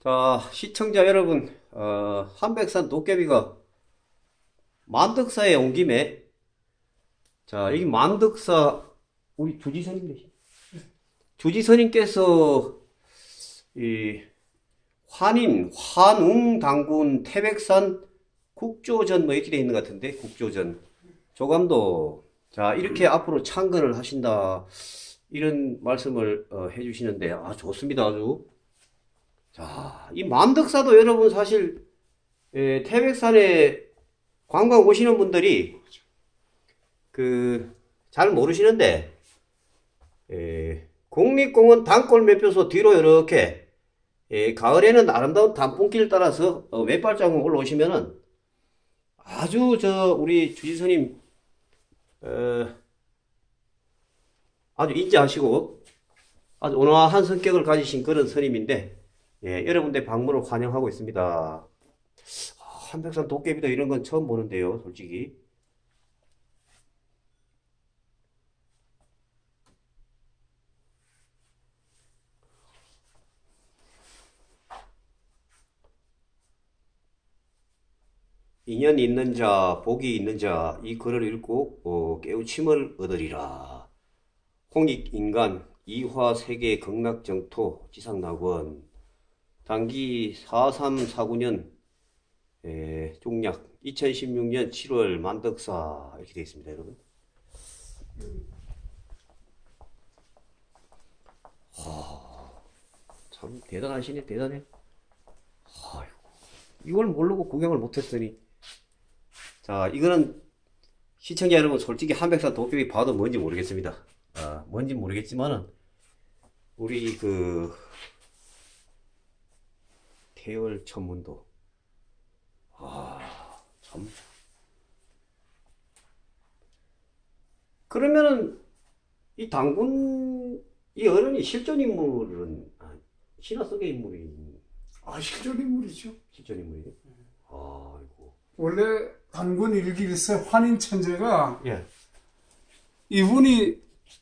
자, 시청자 여러분, 한백산 도깨비가 만덕사에 온 김에, 자, 여기 만덕사, 우리 주지선님께서, 이, 환웅당군 태백산 국조전 뭐 이렇게 돼 있는 것 같은데, 국조전. 조감도, 자, 이렇게 앞으로 창건을 하신다. 이런 말씀을 해주시는데, 좋습니다, 아주. 자, 이 만덕사도 여러분 사실 태백산에 관광 오시는 분들이 잘 모르시는데 국립공원 단골 매표소 뒤로 이렇게 가을에는 아름다운 단풍길 따라서 몇 발자국 올라오시면은 아주 우리 주지스님 아주 인자하시고 아주 온화한 성격을 가지신 그런 스님인데 여러분들 방문을 환영하고 있습니다. 한백산 도깨비도 이런 건 처음 보는데요, 솔직히. 인연이 있는 자, 복이 있는 자, 이 글을 읽고 깨우침을 얻으리라. 홍익인간, 이화세계 극락정토, 지상낙원, 단기 4349년 종약 2016년 7월 만덕사 이렇게 되어 있습니다, 여러분. 참 대단하시네, 대단해. 아이고, 이걸 모르고 구경을 못했더니. 자, 이거는 시청자 여러분 솔직히 한백산 도깨비 봐도 뭔지 모르겠습니다. 뭔지 모르겠지만은 우리 태열 천문도 참. 그러면은 이 당군 이 어른이 실존 인물은 신화 속의 인물이 실존 인물이죠. 실존 인물이네. 아이고. 원래 단군 일기일세 환인천재가 예. 이분이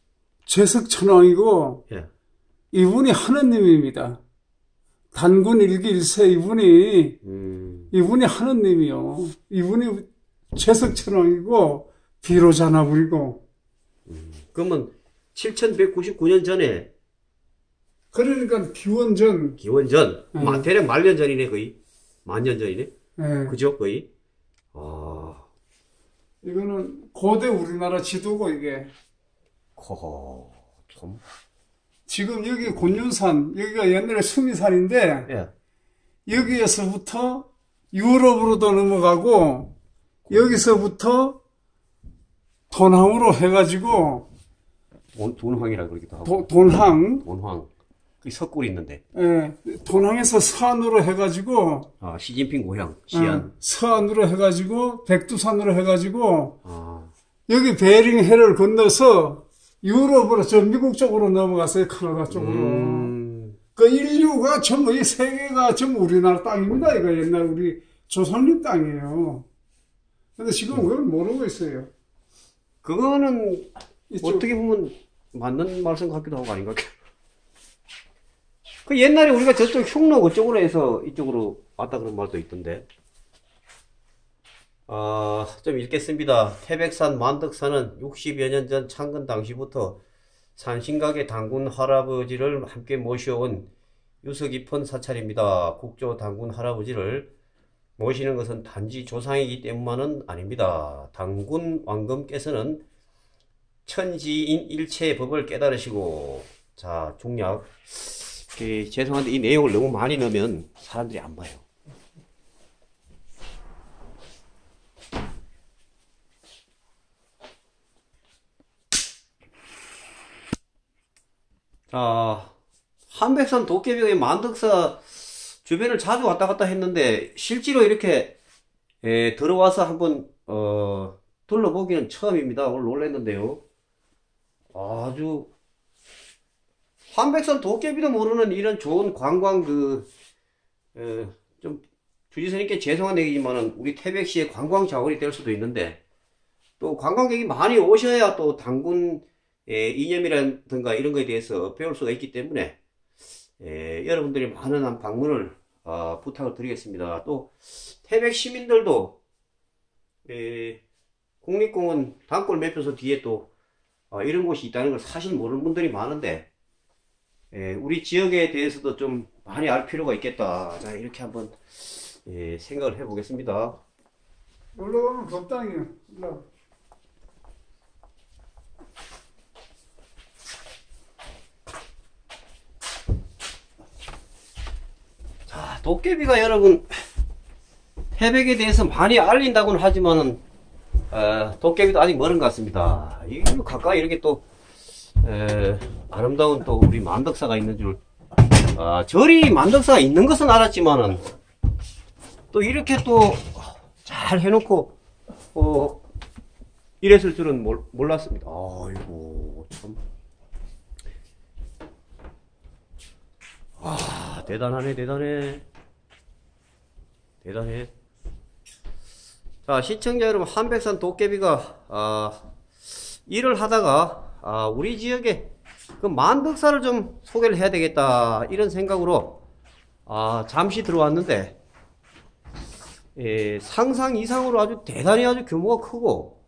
죄석천왕이고 이분이 하느님입니다. 단군 일기일세 이분이 하느님이요. 이분이 죄석천왕이고 비로자나불이고. 그러면 7199년 전에 그러니까 기원전 대략 만년 전이네, 거의. 만년 전이네. 그죠, 거의. 이거는 고대 우리나라 지도고 이게. 참. 지금 여기 곤륜산, 여기가 옛날에 수미산인데, 여기에서부터 유럽으로도 넘어가고, 여기서부터 돈항으로 해가지고, 돈황이라 그러기도 하고. 돈항. 그 석굴이 있는데. 돈항에서 서안으로 해가지고, 시진핑 고향, 시안. 서안으로 해가지고, 백두산으로 해가지고, 여기 베링해를 건너서, 유럽으로, 미국 쪽으로 넘어갔어요. 캐나다 쪽으로. 그 인류가 전부, 이 세계가 전부 우리나라 땅입니다. 이거 옛날 우리 조선님 땅이에요. 근데 지금 그걸 모르고 있어요. 그거는 어떻게 보면 맞는 말씀 같기도 하고 아닌가? 그 옛날에 우리가 저쪽 흉노 그쪽으로 해서 이쪽으로 왔다 그런 말도 있던데. 좀 읽겠습니다. 태백산 만덕사는 60여 년 전 창건 당시부터 산신각의 당군 할아버지를 함께 모셔온 유서 깊은 사찰입니다. 국조 당군 할아버지를 모시는 것은 단지 조상이기 때문만은 아닙니다. 당군 왕검께서는 천지인 일체의 법을 깨달으시고, 자, 종약. 죄송한데 이 내용을 너무 많이 넣으면 사람들이 안 봐요. 자, 한백산 도깨비의 만덕사 주변을 자주 왔다 갔다 했는데 실제로 이렇게 들어와서 한번 둘러보기는 처음입니다. 오늘 놀랐는데요. 아주 한백산 도깨비도 모르는 이런 좋은 관광 좀 주지스님께 죄송한 얘기지만은 우리 태백시의 관광 자원이 될 수도 있는데 또 관광객이 많이 오셔야 또 당군 이념이라든가 이런 거에 대해서 배울 수가 있기 때문에 여러분들이 많은 방문을 부탁을 드리겠습니다. 또 태백 시민들도 국립공원 단골 매표소 뒤에 또 이런 곳이 있다는 걸 사실 모르는 분들이 많은데 우리 지역에 대해서도 좀 많이 알 필요가 있겠다. 자, 이렇게 한번 생각을 해 보겠습니다. 올라가면 법당이요. 올라가. 자, 도깨비가 여러분 태백에 대해서 많이 알린다고는 하지만은 도깨비도 아직 멀은 것 같습니다. 이거 가까이 이렇게 또 아름다운 또 우리 만덕사가 있는 줄 절이 만덕사가 있는 것은 알았지만은 또 이렇게 또 잘 해놓고 이랬을 줄은 몰랐습니다. 아이고 참 대단하네 대단해. 자, 시청자 여러분, 한백산 도깨비가 일을 하다가 우리 지역에 그 만덕사를 좀 소개를 해야 되겠다 이런 생각으로 잠시 들어왔는데 상상 이상으로 아주 대단히 아주 규모가 크고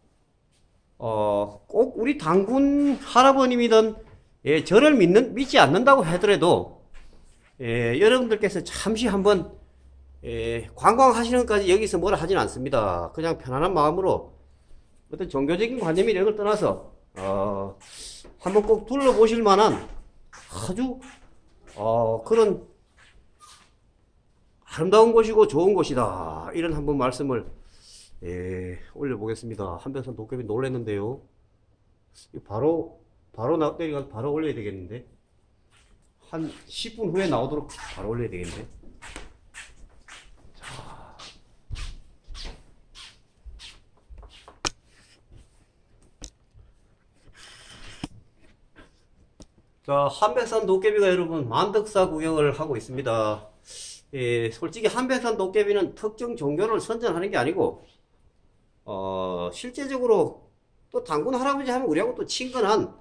꼭 우리 당군 할아버님이든 저를 믿지 않는다고 하더라도 여러분들께서 잠시 한번 관광하시는 것까지 여기서 뭐라 하진 않습니다. 그냥 편안한 마음으로 어떤 종교적인 관념이나 이런 걸 떠나서 한번 꼭 둘러보실 만한 아주 그런 아름다운 곳이고 좋은 곳이다 이런 한번 말씀을 올려보겠습니다. 한백산 도깨비 놀랐는데요. 바로 내려가서 바로 올려야 되겠는데 한 10분 후에 나오도록 바로 올려야 되겠는데. 자, 한백산 도깨비가 여러분 만덕사 구경을 하고 있습니다. 솔직히 한백산 도깨비는 특정 종교를 선전하는 게 아니고 실제적으로 또 당군 할아버지 하면 우리하고 또 친근한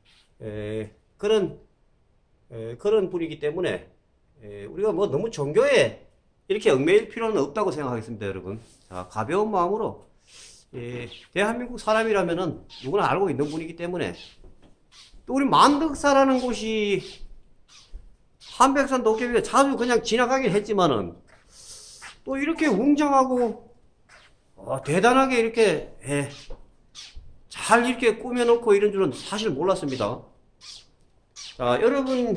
그런 분이기 때문에 우리가 뭐 너무 종교에 이렇게 얽매일 필요는 없다고 생각하겠습니다, 여러분. 자, 가벼운 마음으로 대한민국 사람이라면은 누구나 알고 있는 분이기 때문에 또 우리 만덕사라는 곳이 한백산 도깨비가 자주 그냥 지나가긴 했지만은 또 이렇게 웅장하고 대단하게 이렇게 잘 이렇게 꾸며놓고 이런 줄은 사실 몰랐습니다. 자, 여러분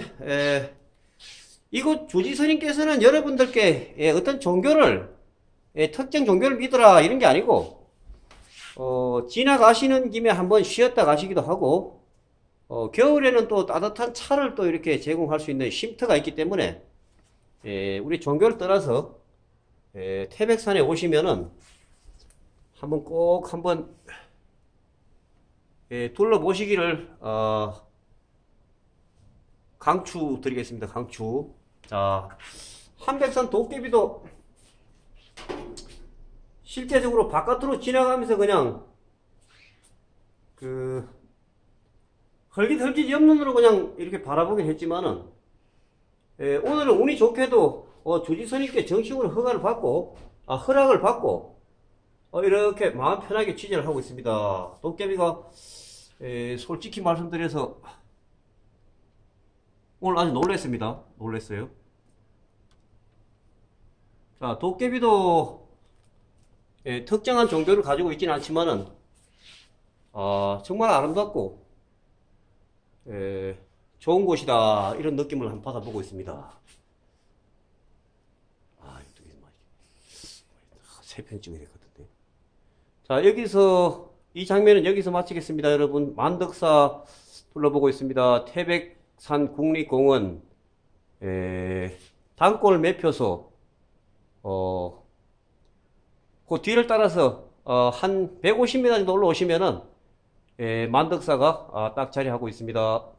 이곳 주지스님께서는 여러분들께 어떤 종교를 특정 종교를 믿으라 이런 게 아니고 지나가시는 김에 한번 쉬었다 가시기도 하고 겨울에는 또 따뜻한 차를 또 이렇게 제공할 수 있는 쉼터가 있기 때문에 우리 종교를 떠나서 태백산에 오시면은 한번 꼭 한번 둘러보시기를 강추 드리겠습니다. 강추. 자, 한백산 도깨비도 실제적으로 바깥으로 지나가면서 그냥 헐깃헐깃 옆눈으로 그냥 이렇게 바라보긴 했지만은 오늘은 운이 좋게도 주지스님께 정식으로 허락을 받고 이렇게 마음 편하게 취재를 하고 있습니다. 도깨비가 솔직히 말씀드려서 오늘 아주 놀랐습니다. 놀랐어요. 자, 도깨비도 특정한 종교를 가지고 있지는 않지만은 정말 아름답고 좋은 곳이다 이런 느낌을 한번 받아보고 있습니다. 세 편 찍어야 될 것 같은데. 자, 여기서 이 장면은 여기서 마치겠습니다. 여러분, 만덕사 둘러보고 있습니다. 태백산 국립공원 단골 매표소 그 뒤를 따라서 한 150m 정도 올라오시면은 만덕사가 딱 자리하고 있습니다.